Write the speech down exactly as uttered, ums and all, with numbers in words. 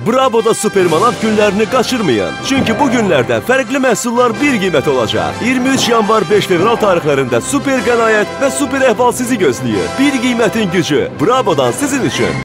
Bravo'da Supermanat günlərini qaçırmayın. Çünki bu günlərdə fərqli məhsullar bir qiymət olacaq. iyirmi üç yanvar beş fevral tarixlərində super qənaət və super əhval sizi gözləyir. Bir qiymətin gücü Bravo'dan sizin üçün.